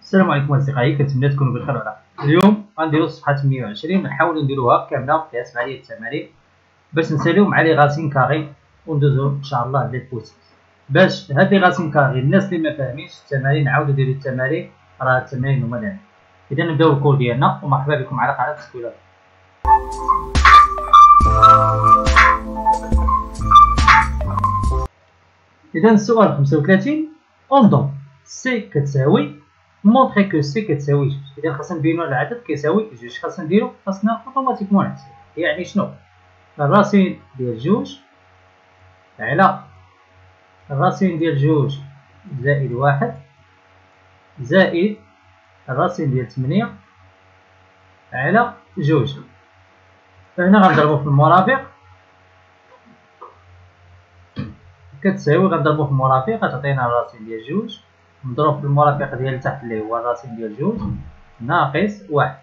السلام عليكم اصدقائي، كنتمنى تكونوا بخير وعلى خير. اليوم غنديروا صفحه 120 نحاولوا نديروها كامله فيها 7 ديال التمارين باش نساليو مع لي غاسين كاري وندوزو ان شاء الله لي بوسيس. باش هاد لي غاسين كاري الناس اللي ما فاهمينش التمارين عاودوا ديروا التمارين، راه التمارين هما لعب. اذا نبداو الكور ديالنا ومرحبا بكم على قناه سكولار. اذا السؤال 35 انظر سي كتساوي مونطري كو سي كتساوي جوج. اذا خاصنا نبينو العدد كيساوي جوج، خاصنا نديرو خاصنا اوتوماتيكمون نحسب. يعني شنو؟ الراسين ديال جوج على الراسين ديال جوج زائد واحد زائد الراسين ديال 8 على جوج. فهنا غنضربو في المرافق كتساوي، غنضربو في المرافق غتعطينا الراسين ديال جوج مضروب في المرافق ديال تحت اللي هو الراسين ديال جوج ناقص واحد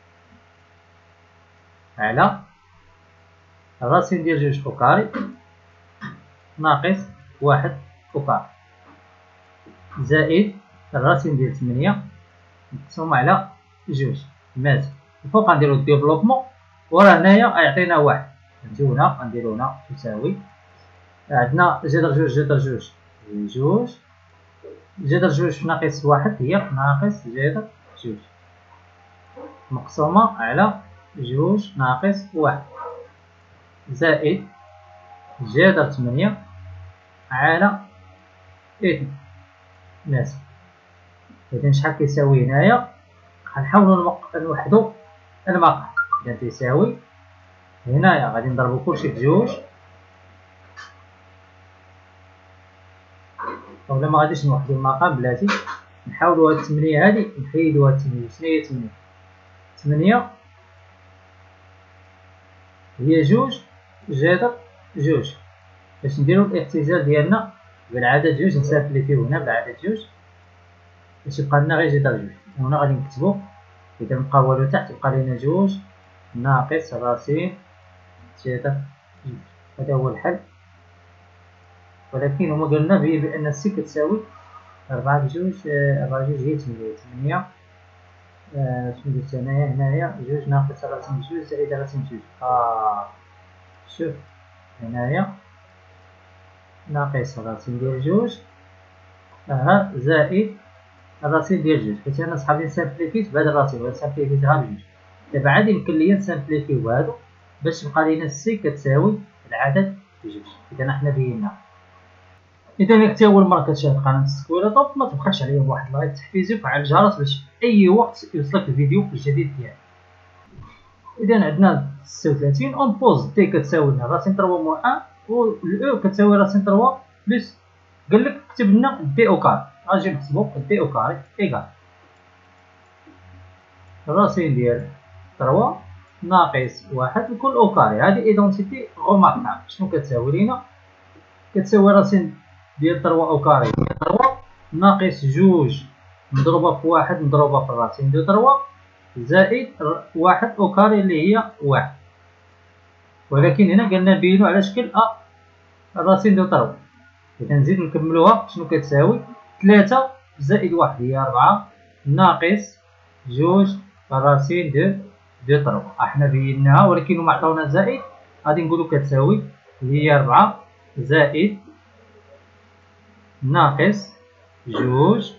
على الراسين ديال جوج او كاري ناقص واحد او كاري زائد الراسين ديال 8 مقسوم على جوج. ماشي الفوق غنديرو الديفلوبمون، وراه هنايا غيعطينا واحد. نجيو هنا غنديرو هنا تساوي، عندنا جذر جوج جذر جوج جوج جذر جوج في ناقص واحد هي ناقص جذر جوج مقسومة على جوج ناقص واحد زائد جذر 8 على 2. ماشي. إذا شحال كيساوي هنايا؟ غنحاولو نوحدو المقام. إذا تيساوي هنايا غادي نضربو كلشي في جوج، اولا ما غاديش نوحدو المقام بلاتي، نحاولو هاد 8 هادي نحيدو هاد 8. شنو هي 8؟ 8 هي جوج جذر جوج. باش نديرو الاختزال ديالنا بالعدد جوج نسامبليفيو هنا بالعدد جوج باش يبقى لنا غير جذر جوج. وهنا غادي نكتبو، إذا مبقى والو تحت يبقى لينا جوج ناقص راسين جذر جوج. هذا هو الحل. ولكن هما قالنا بأن سي كتساوي 4 بجوج، 4 بجوج هي 8. شنو درت انايا هنايا؟ جوج ناقص راسين جوج زائد راسين جوج. شوف هنايا ناقص راسين ديال جوج زائد الراسين ديال جوج، حيت انا صحابي نسامبليفيت بهاد الراسين ونسامبليفيتها بجوج. دابا عاد يمكن ليا نسامبليفيو هادو باش تبقى لينا سي كتساوي العدد بجوج. اذا حنا بينا. اذا إلا كنتي اول مره كتشاهد قناه سكولا توب ما تبخلش عليا بواحد اللايك تحفيزي وفعل الجرس باش اي وقت يوصلك الفيديو الجديد ديالي. اذا عندنا 36 اون بوز تي كتساوي لنا راسين 3 موان 1 و الاو كتساوي راسين 3 بلس. قال لك كتب لنا دي او كاري، غنجي نحسبو دي او كاري ايكال الراسين ديال 3 ناقص واحد لكل او كاري. هذه ايدونتيتي غوماركابل. شنو كتساوي لينا؟ كتساوي راسين ديال 3 او كاري هي 3 ناقص جوج مضروبه في واحد مضروبه في الراسين ديال 3 زائد واحد او كاري اللي هي واحد. ولكن هنا قالنا نبينو على شكل الراسين ديال 3. اذا نزيد نكملوها. شنو كتساوي؟ 3 زائد واحد هي 4 ناقص جوج الراسين ديال 3. احنا بيناها ولكن هما عطاونا زائد، غادي نقولو كتساوي هي 4 زائد ناقص جوج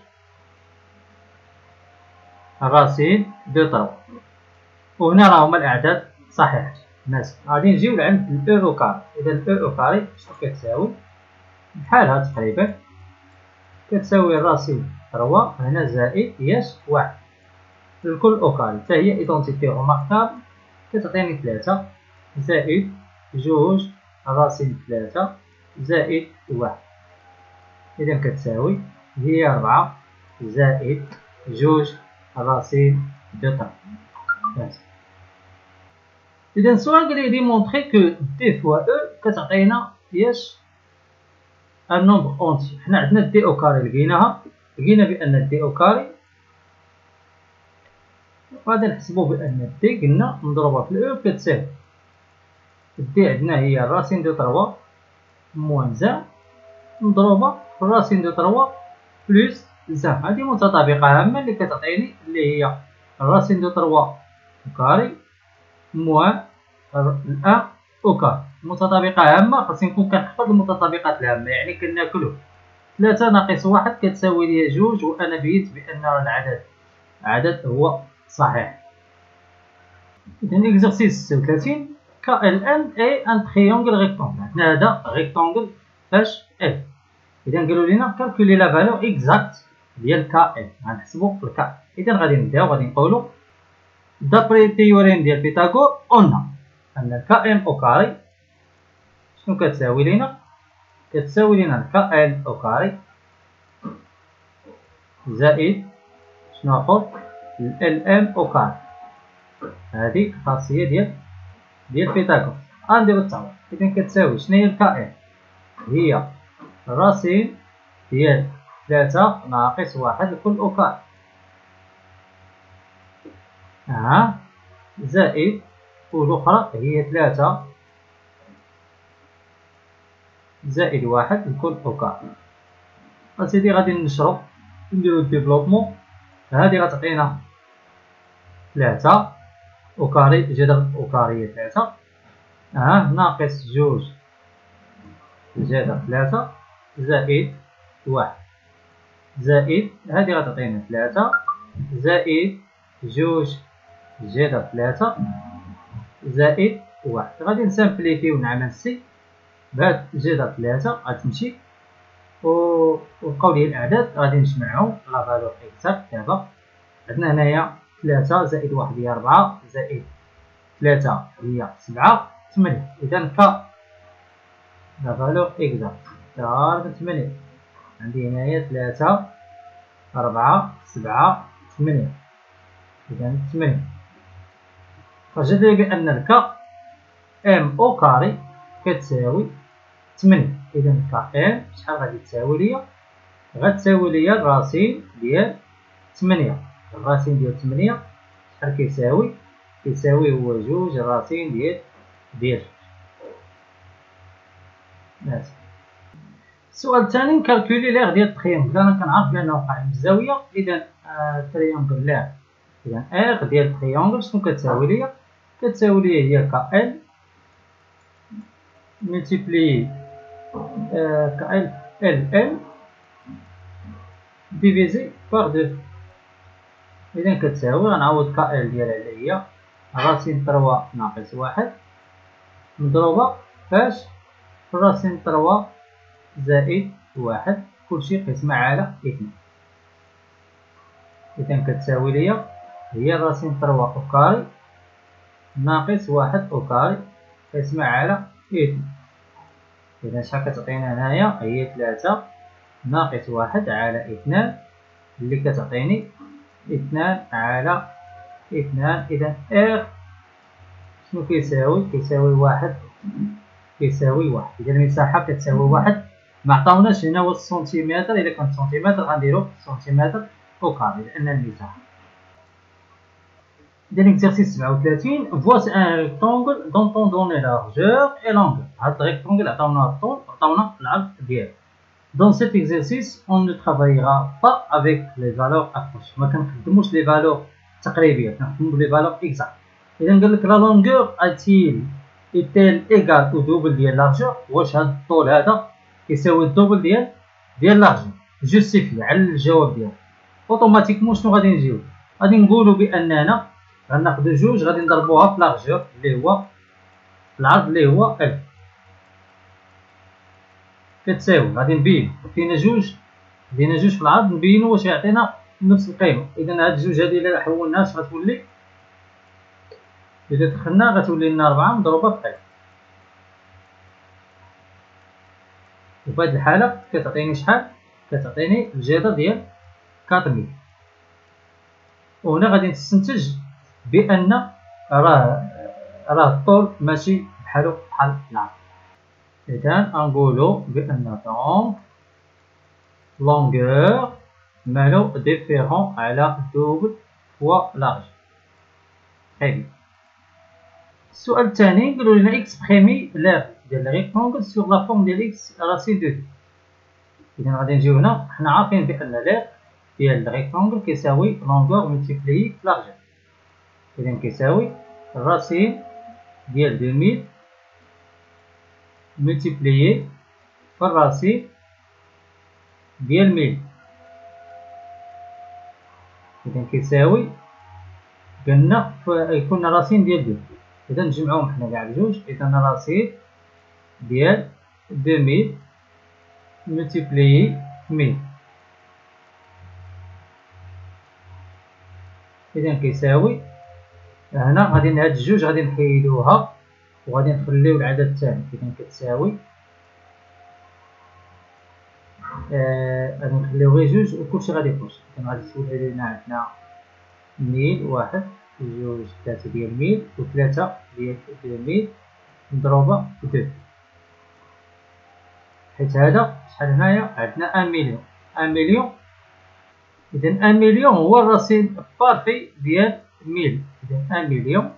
الراسين ديال 3. وهنا راه هما الاعداد صحيحه. ماشي غادي نجيو لعند الاو كاري. اذا الاو كاري شنو كتساوي؟ بحالها تقريبا كتساوي الراسين 3 هنا زائد ياش واحد لكل او كاري، حتى هي ايدونتيتي غوماركابل كتعطيني 3 زائد جوج الراسين 3 زائد واحد. إذا كتساوي هي 4 زائد جوج الراسين دو 3. إذا السؤال قال لي ديمونطري كو دي فوا او كتعطينا ياش ان نومبر اونتي. حنا عندنا دي او كاري لقيناها، لقينا بأن دي او كاري غادي نحسبو بأن دي قلنا مضروبة في الاو كتساوي دي عندنا هي الراسين دو 3 موان زان مضروبة في الراسين دو 3 بلس بزاف. هذه متطابقة عامة اللي كتعطيني اللي هي الراسين دو 3 أو كاري موان الأن أو كاري. متطابقة عامة خاصني نكون كنحفظ المتطابقات العامة، يعني كناكلو 3 ناقص 1 كتساوي لي 2 وأنا بينت بأن العدد هو صحيح. إذن إكزرسيس 36 KLM est un triangle rectangle. عندنا هذا rectangle فاش L. إذا قالوا لنا كالكولي لا فالور إكزاكت ديال KL، غنحسبو الكا. إذا غادي نبداو غادي نقولو دابري التيوريم ديال بيتاغور قلنا أن KM أو كاري شنو كتساوي لينا؟ كتساوي لنا KL أو كاري زائد شنو ناخد LM أو كاري. هذه خاصية ديال بيتاغور. غنديرو التعويض. إذا كتساوي شناهي الكائن؟ هي الراسين ديال 3 ناقص 1 لكل أو كاري زائد والأخرى هي 3 زائد 1 لكل أو كاري. أسيدي غادي نشرو نديرو الديفلوبمون. هادي غتعطينا 3 أو كاري جذر أو كاري 3 ناقص 2 جذر 3 زائد 1 زائد هادي غتعطينا 3 زائد 2 جذر 3 زائد 1. غادي نسامبليفيو ونعمل سي بهاد جذر 3 غتمشي وبقاو لي الأعداد غادي نجمعهم لا فالور إكزاكت. دابا عندنا هنايا 3 زائد 1 هي 4 زائد 3 هي 7 8. إذا ك لا فالور إكزاكت تقارب 8. عندي هنايا 3 4 7 8. إذا 8 فجد لي بأن الك ام أو كاري كتساوي 8. إذا ك ام شحال غادي تساوي ليا؟ غتساوي ليا الراسين ديال 8. الراسين ديال 8 شحال كيساوي؟ كيساوي هو 2 الراسين ديال السؤال الثاني نكالكولي ليغ ديال التريونغل. انا كنعرف بانه وقع بالزاويه. اذا التريونغل ليغ اذا اغ ديال التريونغل شنو كتساوي ليا؟ كتساوي ليا هي كال ملتيبلي كال ال ال ديفيزي بار 2. اذا كتساوي غنعوض كال ديالها اللي هي راسين 3 ناقص 1 مضروبه فاش في راسين 3 زائد 1 كلشي قسمة على 2. إذا كتساوي ليا هي راسين 3 أو كاري ناقص 1 أو كاري قسمة على 2. إذا شحال كتعطينا هنايا؟ هي 3 ناقص 1 على 2 اللي كتعطيني 2 على 2. إذا إغ شنو كيساوي؟ كيساوي 1 كيساوي 1. إذا المساحة كتساوي 1. ما عطاوناش هنا هو السنتيمتر. إلا كان سنتيمتر غنديرو سنتيمتر أو كاري لأن المساحة. إذا إكزرسيس 37 voici un rectangle dont on donne la largeur et l'angle. هاد الريكتونغل عطاونا الطول وعطاونا العرض ديالو. Dans cet exercice on ne travaillera pas avec les valeurs approchées. ما كنخدموش لي فالور تقريبية، كنخدمو بلي فالور إكزاكت. إذا قالك لا لونغور est-elle égale au double ديال لارجور؟ واش هاد الطول هذا كيساوي الدوبل ديال لارجور؟ جوستيفي على الجواب ديالو. اوتوماتيكمون شنو غادي نجيو؟ غادي نقولوا باننا غناخدو جوج غادي نضربوها في لارجور اللي هو العرض اللي هو ال كتساوي. غادي نبين فينا جوج في العرض نبينو واش يعطينا نفس القيمه. اذا هاد الجوج هادي الا حولناهاش غتولي إذا دخلنا غتولي لنا 4 مضروبة في ال. وفي هاد الحالة كتعطيني شحال؟ كتعطيني الجذر ديال 4000. وهنا غادي نستنتج بأن راه الطول ماشي بحالو بحال العرض. إذا غنقولو بأن دونك لونغور مالو ديفيرون على دوبل فوا لارج. حلو. السؤال الثاني قالوا لنا اكسبريمي لاغ ديال ريكتونغل سور لا فورم ديال اكس راسين دو 2. اذا غادي نجيو هنا حنا عارفين بان لاغ ديال الريكتونغل كيساوي لونغور ملتيبليي لارجور. إذا كيساوي الراسين ديال 2000 ملتيبليي في الراسين ديال 1000. إذا كيساوي قلنا يكون راسين ديال 2. إذا نجمعوهم حنا كاع بجوج. إذا راسين ديال 2000 ملتيبليي 1000. إذا كيساوي هنا غادي هاد الجوج غادي نحيدوها وغادي نخليو العدد الثاني. إذا كتساوي غادي نخليو غير جوج وكلشي غادي يخرج. إذا غادي تولي لينا عندنا 1000 واحد جوج ثلاثة ديال 1000 وثلاثة ديال 2000 مضروبة في 2. حيت هذا شحال هنايا عندنا 1 مليون. 1 مليون إذا 1 مليون هو الرصيد بارفي ديال 1000. إذا 1 مليون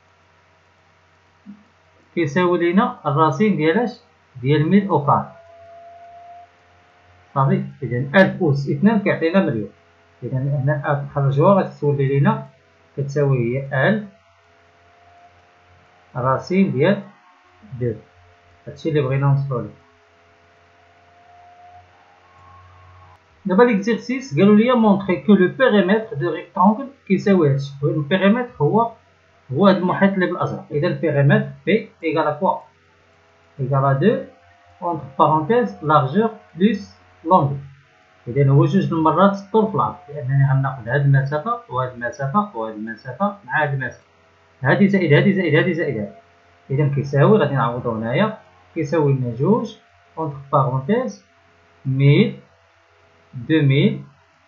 كيساوي لينا الرصيد ديال اش؟ ديال 1000 أو كار. صافي. إذا 1000 أس 2 كيعطينا مليون. إذا هنا نخرجوها غتولي لينا كتساوي هي 1000 رصيد ديال 2. هادشي اللي بغينا نوصلو ليه. دابا ليكزيرسيس قالوا لي مونطري كو لو بيريمتر دو ريكتانغل كيساوي هادشي. البيريمتر هو هاد المحيط اللي بالازرق. اذا البيريمتر بي ايكال كوا؟ ايكال 2 اونتر بارونتيز لارجور بلس لونغور. اذا هو جوج المرات الطول في العرض، لانني غناخذ هاد المسافه وهاد المسافه وهاد المسافه مع هاد المسافه. هادي زائد هادي زائد هادي زائد هادي. اذا كيساوي غادي نعوضو هنايا كيساوي لنا جوج اونتر بارونتيز 1000 2000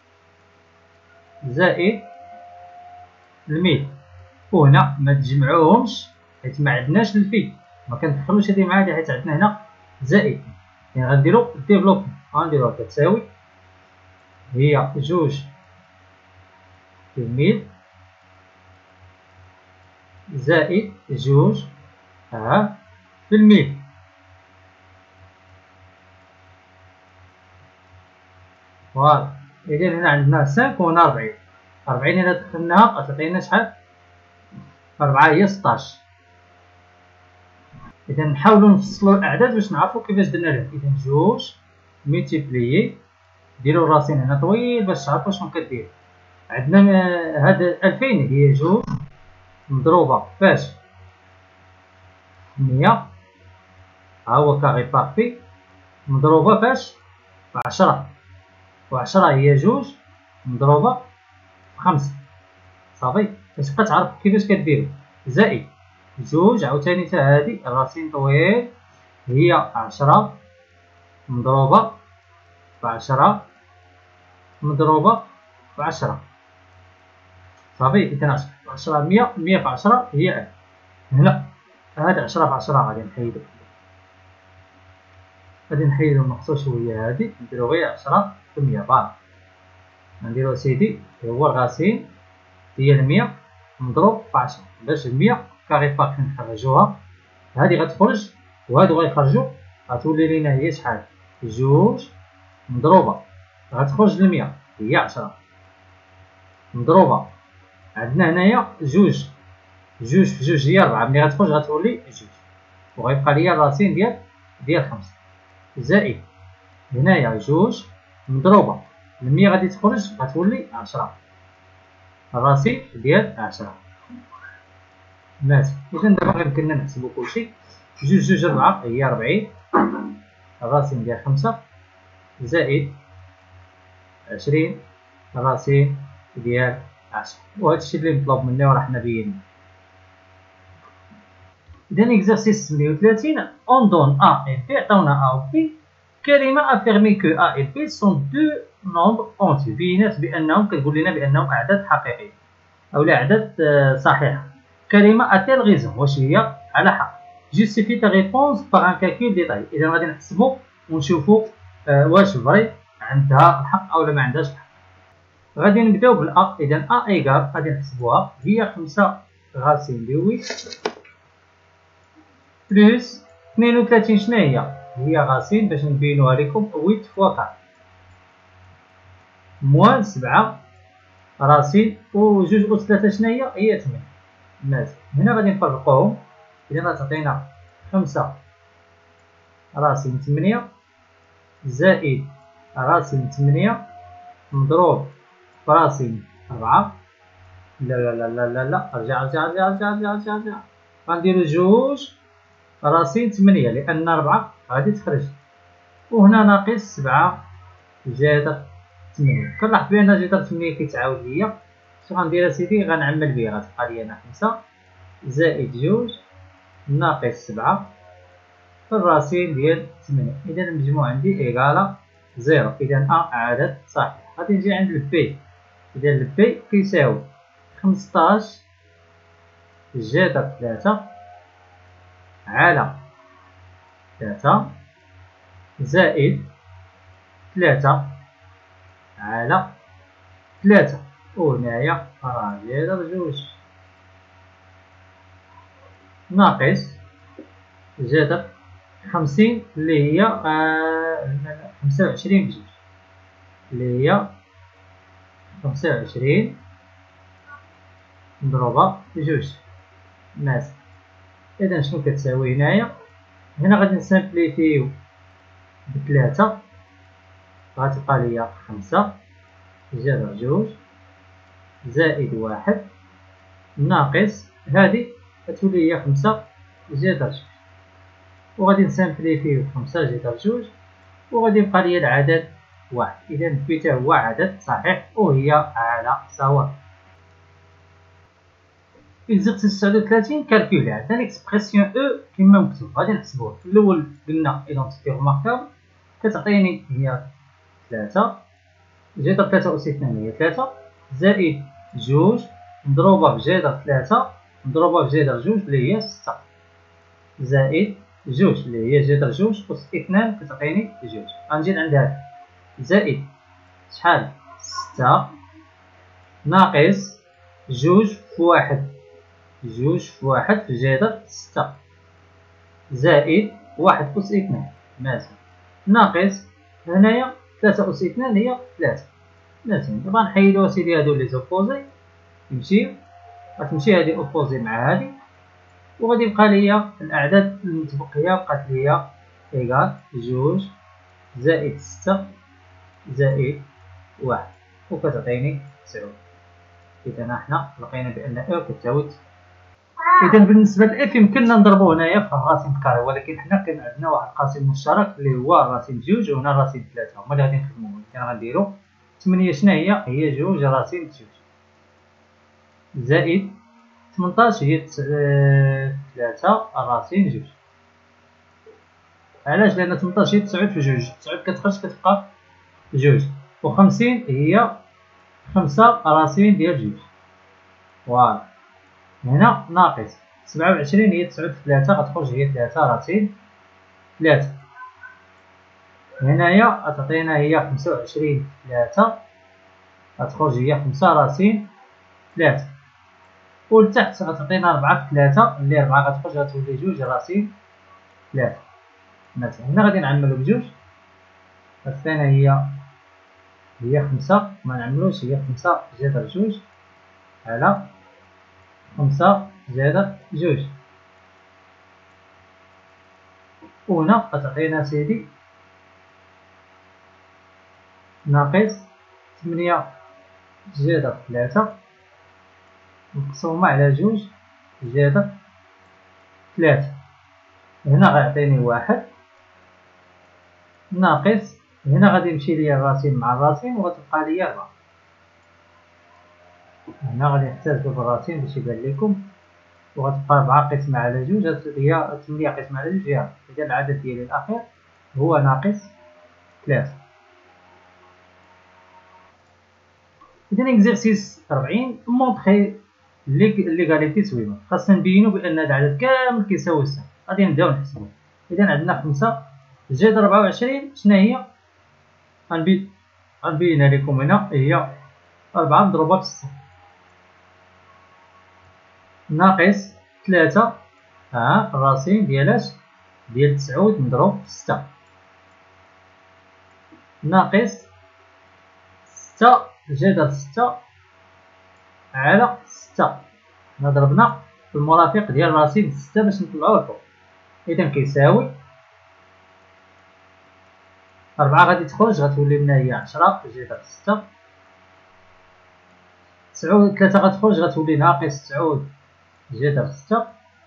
زائد 1000. وهنا ما تجمعوهمش حيت ما عندناش الفي، ما كندخلوش هادي مع هادي حيت عندنا هنا زائد. يعني غنديرو ديفلوبمون. غنديروها كتساوي هي جوج 2000 زائد جوج في 1000. فوالا. إذا هنا عندنا 5 وهنا 40. 40 إلا دخلناها غتعطينا شحال؟ 4 هي 16. إذا نحاولو نفصلو الأعداد باش نعرفو كيفاش درنا لهم. إذا جوج ملتيبليي ديرو الراسين هنا طويل باش تعرفو شنو كدير. عندنا هاد 2000 هي جوج مضروبة فاش 100 ها هو كاغي بارفي مضروبة فاش في 10. و10 هي جوج مضروبة في 5. صافي. باش تبقى تعرف كيفاش كديرو. زائد جوج عاوتاني تا هادي الراسين طويل هي 10 مضروبة في 10 مضروبة في 10. صافي. إذا 10 100 100 في 10 هي 1000. هنا هاد 10 في 10 غادي نحيدو. غادي نحيدو نقصو شوية هادي نديرو غير 10 في 100. فوالا. نديرو سيدي هو الغاسين ديال 100 مضروب في 10 باش 100 كاري باك نخرجوها. هادي غتخرج وهادو غيخرجو غتولي لينا هي شحال؟ جوج مضروبة غتخرج 100 هي 10 مضروبة عندنا هنايا جوج في جوج هي 4. ملي غتخرج غتولي جوج وغيبقى ليا الراسين ديال 5 زائد هنايا جوج مضروبة 100 غادي تخرج غتولي 10 الراسين ديال 10. ماشي. إذا دابا غير كنا نحسبو كلشي. جوج 4 هي 40 الراسين ديال 5 زائد 20 الراسين ديال 10. وهادشي اللي مطلوب منا وراه حنا بينا. إذا إكزارسيس 38 on donne A et B عطاونا A و B. كريمة affirme que A et B sont deux nombres entiers. بينات بأنهم كتقول لنا بأنهم أعداد حقيقية أو أعداد صحيحة. كريمة a-t-elle raison؟ واش هي على حق؟ justifie ta réponse par un calcul détaillé. إذا غادي نحسبو ونشوفو واش فري عندها الحق أو ما عندهاش الحق. غادي نبداو بالأ. إذا أ إيكال غادي نحسبوها هي 5 غاسين ل 8 بلس 32. شنو هي؟ هي غاسين باش نبينوها لكم 8 فوا 4 موان 7 راسين و 2 أس 3 شناهي؟ هي 8. مزيان. هنا غادي نفرقوهم. إذا غتعطينا 5 راسين 8 زائد راسين 8 مضروب في راسين 4. لا لا لا لا لا لا، رجع. غنديرو 2 راسين 8 لأن 4 غادي تخرج، وهنا ناقص 7 جذر 8. كنلاحظ بأن جذر 8 كيتعاود ليا. اش غندير اسيدي؟ غنعمل به، غتبقى لي هنا 5 زائد 2 ناقص 7 في الراسين ديال 8. إذا المجموع عندي إيكالا 0. إذا أ عدد صحيح. غادي نجي عند البي. إذا البي كيساوي 15 جذر 3 على 3 زائد 3 على 3، وهنايا راه جذر 2 ناقص جذر 50 اللي هي 25 بجوج، اللي هي 25 مضروبة بجوج. مزيان. إذا شنو كتساوي هنايا؟ هنا غادي نسامبليفيو بثلاثة، غتبقى ليا 5 جذر 2 زائد 1 ناقص هادي غتولي هي 5 جذر 2، وغادي نسامبليفيو 5 جذر 2 وغادي يبقى ليا العدد 1. إذا بي تا هو عدد صحيح وهي على صواب. إكزرسيس 39 كالكولي. عندنا ليكسبرسيون أو كيما مكتوب، غادي نحسبوها. في الأول قلنا إيدونتيتي روماركابل كتعطيني هي 3 جذر 3 أس 2 هي 3 زائد 2 مضروبة في جذر 3 مضروبة في جذر 2 اللي هي 6 زائد 2 اللي هي جذر 2 أس 2 كتعطيني 2. غنجي عند هذا زائد شحال 6 ناقص 2 في 1 2 في 1 في جذر 6 زائد 1 أس 2. مزيان. ناقص هنايا 3 أس 2 هي 3. مزيان. دابا نحيدو اسيدي هادو لي زوبوزي يمشيو، غتمشي هادي اوبوزي مع هادي، وغادي يبقى ليا الأعداد المتبقية بقات ليا إيكال 2 زائد 6 زائد 1 وكتعطيني 9. إذا حنا لقينا بأن أو كتساوي 9. إذا بالنسبة لإف يمكننا نضربو هنايا في الراسين كاري، ولكن حنا كان عندنا واحد القاسم مشترك اللي هو الراسين 2 وهنا الراسين 3 هما اللي غادي نخدمو. إذا غنديرو 8 شناهي؟ هي 2 راسين 2 زائد 18 هي 3 راسين 2. علاش؟ لأن 18 هي 9 في 2، 9 كتخرج كتبقى 2، و50 هي 5 راسين ديال 2. فوالا. هنا ناقص 27 هي 9 في 3 غتخرج هي 3 راسين 3. هنايا غتعطينا هي 25 في 3 غتخرج هي 5 راسين 3، ولتحت غتعطينا 4 في 3 اللي 4 غتخرج غتولي 2 راسين 3. مثلا هنا غادي نعملو بجوج، غتعطينا هي 5 ما نعملوش هي 5 جذر 2 على 5 جذر 2، وهنا غتعطينا سيدي ناقص 8 جذر 3 مقسومة على 2 جذر 3. هنا غيعطيني 1 ناقص هنا غادي يمشي ليا الراسين مع الراسين وغتبقى ليا 4. هنا غادي نحتاجو بالراسين باش يبان لكم، وغتبقى 4 قسمة على 2 هي 8 قسمة على 2 هي. إذا العدد ديالي الأخير هو ناقص 3. إذا إكزرسيس 40 مونطخي ليغاليتي سويفون. خاصنا نبينو بأن هاد العدد كامل كيساوي صفر. غادي نبداو نحسبو. إذا عندنا 5 جذر 24 شناهي؟ غنبينها لكم هنا، هي 4 مضروبة في 6 ناقص 3 الراسين ديال 9 مضروب في 6 ناقص 6 جذر 6 على 6. حنا ضربنا في المرافق ديال رصيد 6 باش نطلعوه الفوق. إذا كيساوي 4 غادي تخرج غتولي لنا هي 10 جذر 6. 3 غتخرج غتولي ناقص 9 جذر 6.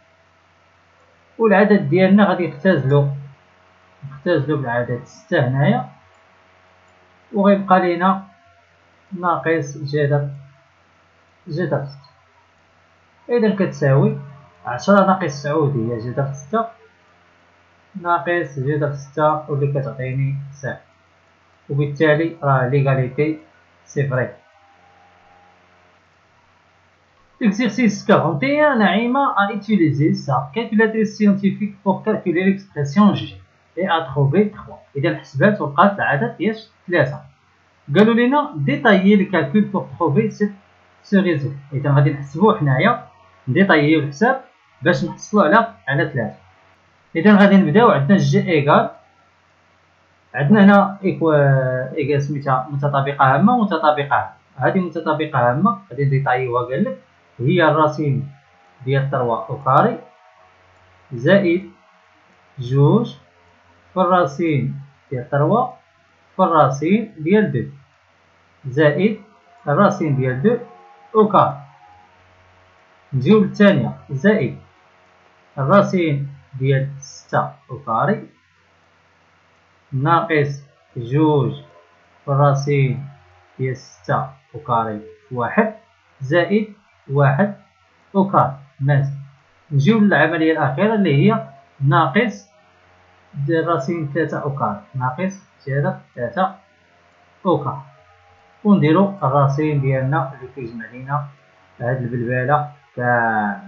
والعدد ديالنا غادي نختزلو بالعدد 6 هنايا، وغيبقى لينا ناقص جذر 6. إذا كتساوي 10 ناقص 9 هي جذر 6 ناقص جذر 6 واللي كتعطيني 0، وبالتالي راه ليغاليتي سي فري. Exercice 41, Naïma a utilisé sa calculatrice scientifique pour calculer l'expression G et a trouvé 3. إذا حسبات ولقات العدد ديال 3. قالوا لنا détailler le calcul pour trouver ce résultat. إذا غادي نحسبوه حنايا نديطاييو الحساب باش نحصلو على 3. إذا غادي نبداو. عندنا جي إيكال، عندنا هنا إيكال سميتها متطابقة هامة ومتطابقة هامة. هذه متطابقة هامة غادي نديطايوها. قالك هي الرصين ديال 3 أو كاري زائد 2 في الرصين ديال 3 في الرصين ديال 2 زائد الرصين ديال 2 أو كاري. نجيو للثانية زائد الرصين ديال 6 أو كاري ناقص 2 في الرصين ديال 6 أو كاري في 1 زائد 1 أو كاري. ماشي. نجيو للعملية الأخيرة اللي هي ناقص الرصين 3 أو كاري ناقص جذر 3 أو كاري، ونديرو الرصين ديالنا اللي كيجمع لينا هاد البلبالة كامل.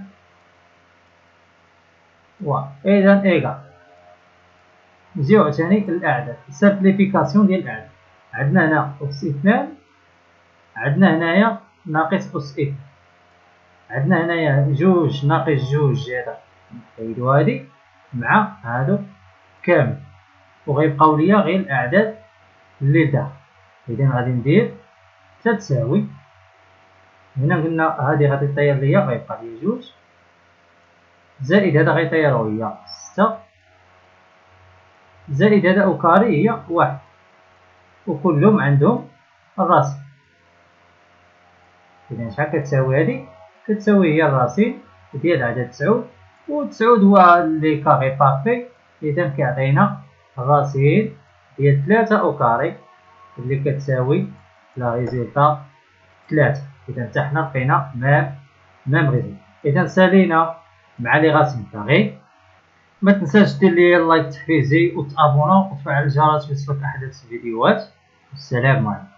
إذا إيكال. نجيو عاوتاني للأعداد، سامبليفيكاسيون ديال الأعداد. عندنا هنا أس 2، عندنا هنايا ناقص أس 2، عندنا هنايا 2 ناقص 2 جذر، نحيدو هادي مع هادو كامل، وغيبقاو ليا غير الأعداد اللي لداخل. إذا غادي ندير تتساوي، هنا قلنا هادي غادي طير ليا غيبقى ليا 2 زائد هذا غيطيرو هي 6 زائد هذا أو كاري هي 1، وكلهم عندهم الرصين. إذا شحال كتساوي هادي؟ كتساوي هي الرصين ديال عدد 9، و9 هو لي كاري بارفي. إذا كيعطينا الرصين ديال 3 أو كاري اللي كتساوي لا ريزولتا 3. إذا حتى حنا لقينا ميم ريزولتا. إذا سالينا مع لي راسين كاري. ما تنساش دير لي اللايك تحفيزي وتابونا وتفعل الجرس باش توصلك احدث الفيديوهات. والسلام عليكم.